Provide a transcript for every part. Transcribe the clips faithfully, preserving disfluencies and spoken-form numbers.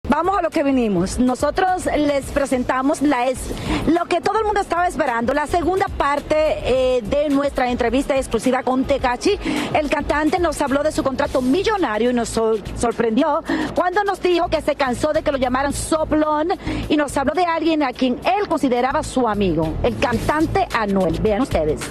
Vamos a lo que vinimos. Nosotros les presentamos la es, lo que todo el mundo estaba esperando, la segunda parte eh, de nuestra entrevista exclusiva con Tekashi. El cantante nos habló de su contrato millonario y nos sor sorprendió cuando nos dijo que se cansó de que lo llamaran soplón y nos habló de alguien a quien él consideraba su amigo, el cantante Anuel. Vean ustedes.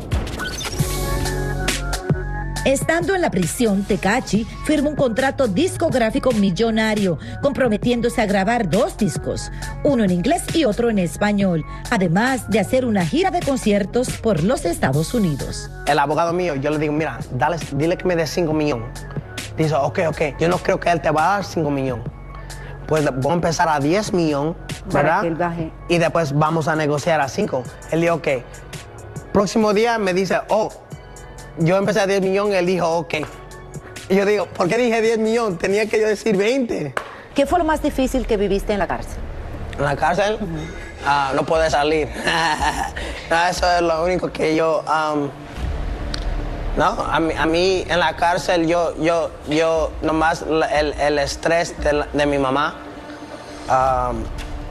Estando en la prisión, Tekashi firmó un contrato discográfico millonario, comprometiéndose a grabar dos discos, uno en inglés y otro en español, además de hacer una gira de conciertos por los Estados Unidos. El abogado mío, yo le digo, mira, dale, dile que me dé cinco millones. Dice, ok, ok, yo no creo que él te va a dar cinco millones. Pues voy a empezar a diez millones, ¿verdad? Para que él baje. Y después vamos a negociar a cinco. Él dijo, ok. Próximo día me dice, oh, yo empecé a diez millones, él dijo, ok. Y yo digo, ¿por qué dije diez millones? Tenía que yo decir veinte. ¿Qué fue lo más difícil que viviste en la cárcel? ¿En la cárcel? Uh-huh. ah, no poder salir. No, eso es lo único que yo... Um, no, a mí, a mí en la cárcel yo, yo, yo nomás el, el estrés de, la, de mi mamá. Um,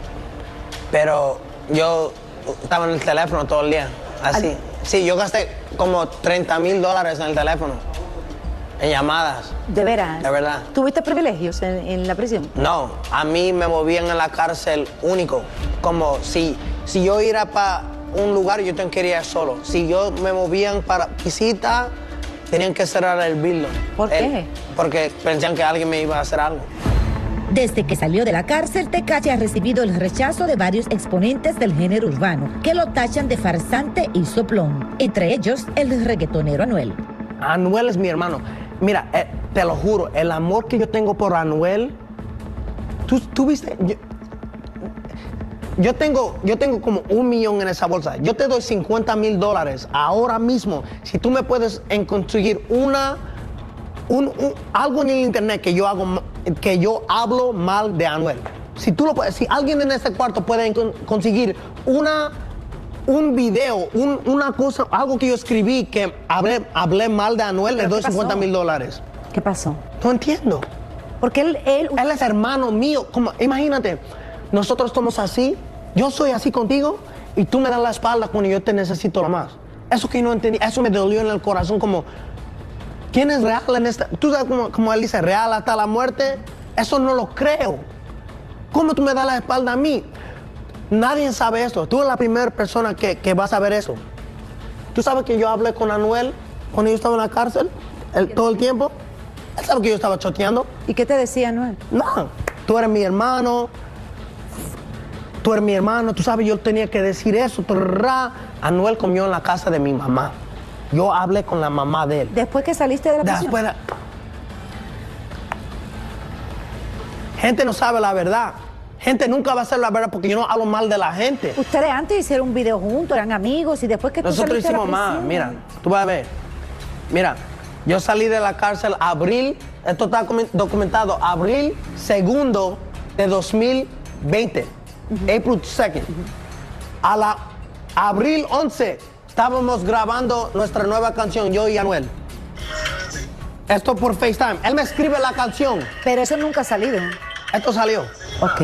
pero yo estaba en el teléfono todo el día, así. Al... Sí, yo gasté como treinta mil dólares en el teléfono, en llamadas. ¿De veras? De verdad. ¿Tuviste privilegios en, en la prisión? No, a mí me movían en la cárcel único. Como si, si yo iba para un lugar, yo tenía que ir solo. Si yo me movían para visita, tenían que cerrar el building. ¿Por qué? El, porque pensaban que alguien me iba a hacer algo. Desde que salió de la cárcel, Tekashi ha recibido el rechazo de varios exponentes del género urbano, que lo tachan de farsante y soplón, entre ellos el reggaetonero Anuel. Anuel es mi hermano. Mira, eh, te lo juro, el amor que yo tengo por Anuel, tú, tú viste, yo, yo, tengo, yo tengo como un millón en esa bolsa. Yo te doy cincuenta mil dólares ahora mismo, si tú me puedes en conseguir una... Un, un, algo en el internet que yo hago, que yo hablo mal de Anuel. Si tú lo puedes, si alguien en este cuarto puede con, conseguir una, un video, un, una cosa, algo que yo escribí que hablé, hablé mal de Anuel, le doy cincuenta mil dólares. ¿Qué pasó? No entiendo. Porque él, él, él es hermano mío. Como, imagínate, nosotros somos así, yo soy así contigo y tú me das la espalda cuando yo te necesito lo más. Eso que no entendí, eso me dolió en el corazón como... ¿Quién es real en esta? Tú sabes como, como él dice, real hasta la muerte. Eso no lo creo. ¿Cómo tú me das la espalda a mí? Nadie sabe esto. Tú eres la primera persona que, que va a saber eso. ¿Tú sabes que yo hablé con Anuel cuando yo estaba en la cárcel el, todo el tiempo? Él sabe que yo estaba choteando. ¿Y qué te decía Anuel? No, tú eres mi hermano. Tú eres mi hermano. Tú sabes, yo tenía que decir eso. Anuel comió en la casa de mi mamá. Yo hablé con la mamá de él. ¿Después que saliste de la prisión? Después de... Gente no sabe la verdad. Gente nunca va a saber la verdad porque yo no hablo mal de la gente. Ustedes antes hicieron un video juntos, eran amigos y después que tú Nosotros saliste hicimos de la prisión... más, mira, tú vas a ver. Mira, yo salí de la cárcel abril, esto está documentado, abril segundo de dos mil veinte. Uh-huh. April second. Uh-huh. A la abril once... estábamos grabando nuestra nueva canción, yo y Anuel. Esto por FaceTime. Él me escribe la canción. Pero eso nunca ha salido. Esto salió. Ok.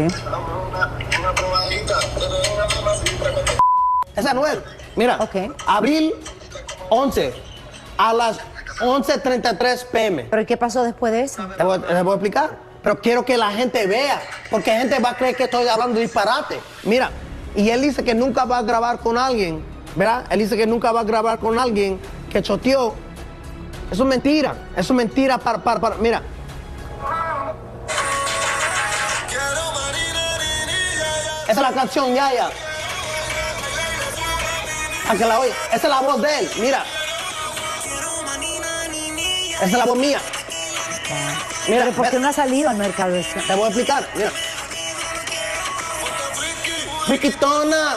Es Anuel. Mira. Ok. Abril once a las once treinta y tres p m ¿Pero qué pasó después de eso? Te voy, te voy a explicar. Pero quiero que la gente vea. Porque la gente va a creer que estoy hablando disparate. Mira. Y él dice que nunca va a grabar con alguien. ¿Verdad? Él dice que nunca va a grabar con alguien que choteó. Eso es mentira. Eso es mentira para, para, para. Mira. Esa es la canción, Yaya. A que la oye. Esa es la voz de él. Mira. Esa es la voz mía. Mira, ¿pero por qué no ha salido al mercado eso? Te voy a explicar. Mira. Riquitona.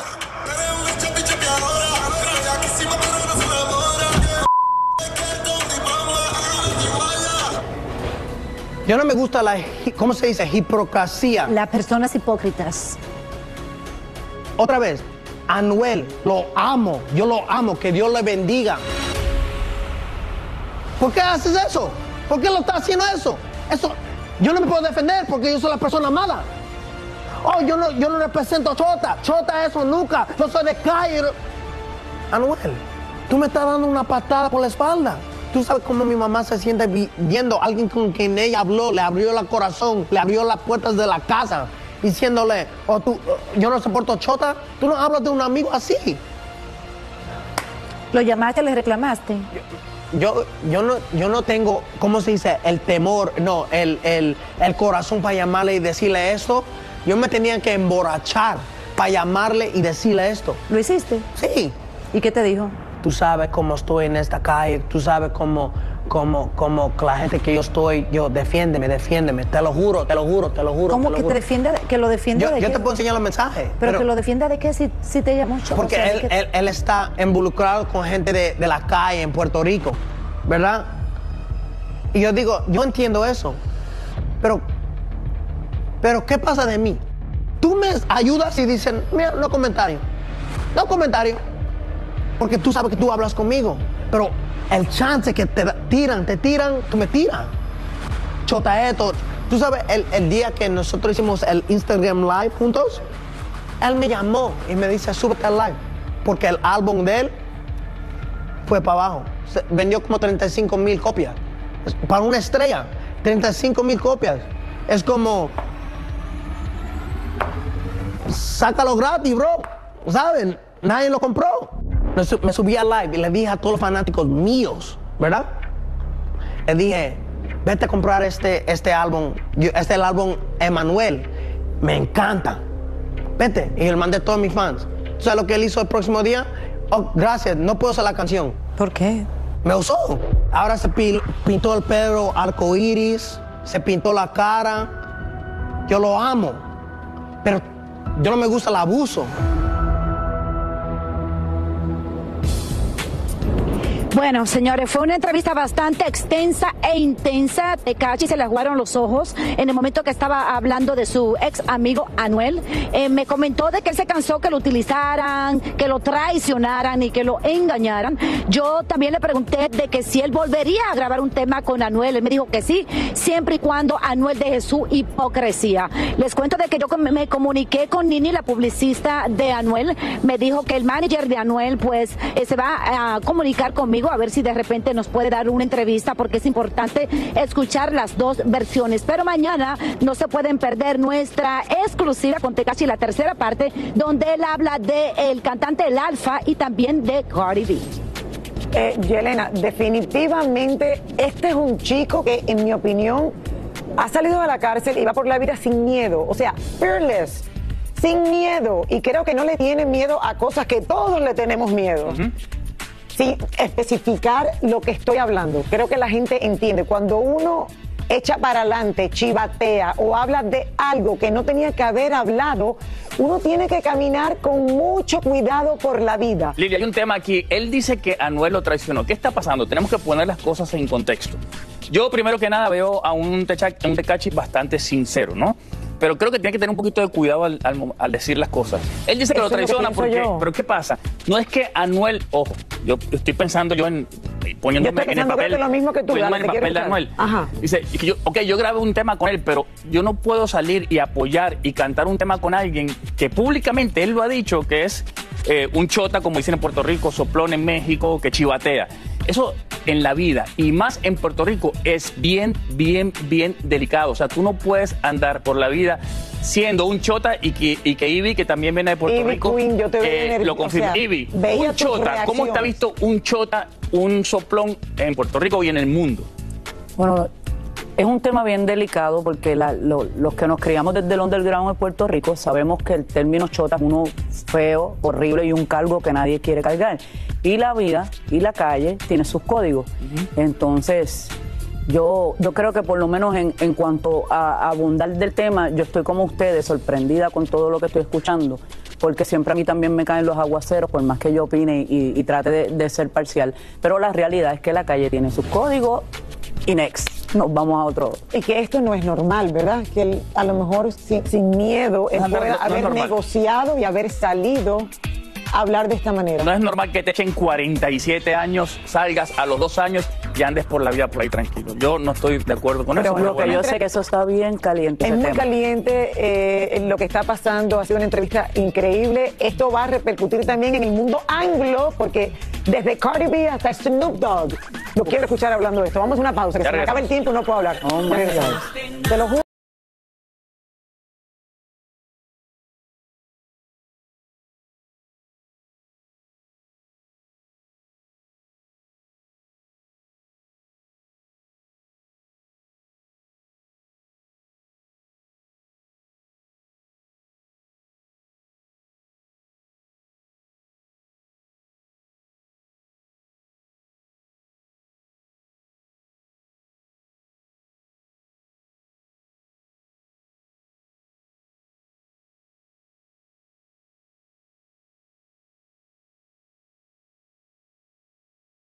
Yo no me gusta la, ¿cómo se dice? Hipocresía. Las personas hipócritas. Otra vez, Anuel, lo amo, yo lo amo, que Dios le bendiga. ¿Por qué haces eso? ¿Por qué lo estás haciendo eso? Eso, Yo no me puedo defender porque yo soy la persona mala. Oh, yo no, yo no represento a Chota. Chota eso nunca. Yo soy de calle. Anuel, tú me estás dando una patada por la espalda. Tú sabes cómo mi mamá se siente vi viendo a alguien con quien ella habló, le abrió el corazón, le abrió las puertas de la casa, diciéndole, oh, tú, oh, yo no soporto Chota. Tú no hablas de un amigo así. ¿Lo llamaste, le reclamaste? Yo, yo, no, yo no tengo, ¿cómo se dice? El temor, no, el, el, el corazón para llamarle y decirle esto. Yo me tenía que emborrachar para llamarle y decirle esto. ¿Lo hiciste? Sí. ¿Y qué te dijo? Tú sabes cómo estoy en esta calle, tú sabes cómo, cómo, cómo la gente que yo estoy, yo, defiéndeme, defiéndeme, te lo juro, te lo juro, te lo juro. ¿Cómo te lo que juro. te defiende, que lo defiende yo, de yo qué? te puedo enseñar los mensajes. ¿Pero, pero que lo defienda de qué si, si te llamó Chota? Porque o sea, él, que... él, él está involucrado con gente de, de la calle en Puerto Rico, ¿verdad? Y yo digo, yo entiendo eso, pero, pero ¿qué pasa de mí? Tú me ayudas y dicen, mira, no comentario, no comentario, porque tú sabes que tú hablas conmigo, pero el chance que te tiran, te tiran, tú me tiras. Chota esto, tú sabes, el, el día que nosotros hicimos el Instagram Live juntos, él me llamó y me dice, súbete al live, porque el álbum de él fue para abajo. Se vendió como treinta y cinco mil copias. Para una estrella, treinta y cinco mil copias. Es como... sácalo gratis, bro. ¿Saben? Nadie lo compró. Me, sub, me subí al live y le dije a todos los fanáticos míos, ¿verdad? Le dije, vete a comprar este, este álbum. Yo, este es el álbum Emanuel. Me encanta. Vete. Y le mandé a todos mis fans. ¿Tú sabes lo que él hizo el próximo día? Oh, gracias, no puedo hacer la canción. ¿Por qué? Me usó. Ahora se pintó el pelo arcoíris, se pintó la cara. Yo lo amo. Pero yo no me gusta el abuso. Bueno, señores, fue una entrevista bastante extensa e intensa. Tekashi se le aguaron los ojos en el momento que estaba hablando de su ex amigo Anuel. Eh, me comentó de que él se cansó que lo utilizaran, que lo traicionaran y que lo engañaran. Yo también le pregunté de que si él volvería a grabar un tema con Anuel. Él me dijo que sí, siempre y cuando Anuel deje su hipocresía. Les cuento de que yo me comuniqué con Nini, la publicista de Anuel. Me dijo que el manager de Anuel pues eh, se va a comunicar conmigo a ver si de repente nos puede dar una entrevista, porque es importante escuchar las dos versiones. Pero mañana no se pueden perder nuestra exclusiva con Tekashi, la tercera parte, donde él habla de el cantante El Alfa y también de Cardi B. Eh, Yelena, definitivamente este es un chico que, en mi opinión, ha salido de la cárcel y va por la vida sin miedo. O sea, fearless, sin miedo. Y creo que no le tiene miedo a cosas que todos le tenemos miedo. Uh-huh. Sin especificar lo que estoy hablando. Creo que la gente entiende. Cuando uno echa para adelante, chivatea o habla de algo que no tenía que haber hablado, uno tiene que caminar con mucho cuidado por la vida. Lidia, hay un tema aquí. Él dice que Anuel lo traicionó. ¿Qué está pasando? Tenemos que poner las cosas en contexto. Yo, primero que nada, veo a un Tekashi bastante sincero, ¿no? Pero creo que tiene que tener un poquito de cuidado al, al, al decir las cosas. Él dice que Eso lo traiciona lo porque... Yo. Pero ¿qué pasa? No es que Anuel... Ojo, yo estoy pensando yo en... Poniéndome yo en el papel, lo mismo que tú, poniéndome en el papel de Anuel. Ajá. Dice, que yo, ok, yo grabé un tema con él, pero yo no puedo salir y apoyar y cantar un tema con alguien que públicamente él lo ha dicho que es eh, un chota, como dicen en Puerto Rico, soplón en México, que chivatea. Eso en la vida, y más en Puerto Rico, es bien, bien, bien delicado. O sea, tú no puedes andar por la vida siendo un chota y que, y que Ivy, que también viene de Puerto Ivy Rico, Queen, yo te eh, lo confirma. O sea, Ivy, un chota, ¿cómo está visto un chota, un soplón en Puerto Rico y en el mundo? Bueno, es un tema bien delicado porque la, lo, los que nos criamos desde el underground en Puerto Rico sabemos que el término chota es uno feo, horrible y un cargo que nadie quiere cargar. Y la vida y la calle tiene sus códigos. Uh-huh. Entonces, yo, yo creo que por lo menos en, en cuanto a, a abundar del tema, yo estoy como ustedes, sorprendida con todo lo que estoy escuchando, porque siempre a mí también me caen los aguaceros, por más que yo opine y, y trate de, de ser parcial. Pero la realidad es que la calle tiene sus códigos y next. Nos vamos a otro. Y que esto no es normal, ¿verdad? Que él, a lo mejor sin, sin miedo él no, pueda no, no haber es negociado y haber salido a hablar de esta manera. No es normal que te echen cuarenta y siete años, salgas a los dos años y andes por la vida por ahí tranquilo. Yo no estoy de acuerdo con Pero eso. lo pero que bueno. yo sé que eso está bien caliente. Es ese muy tema. caliente eh, en lo que está pasando. Ha sido una entrevista increíble. Esto va a repercutir también en el mundo anglo, porque desde Cardi B hasta Snoop Dogg lo quiero escuchar hablando de esto. Vamos a una pausa, que Ya se me acaba el regresamos. tiempo y no puedo hablar. Oh, my Regresamos. God. Te lo juro.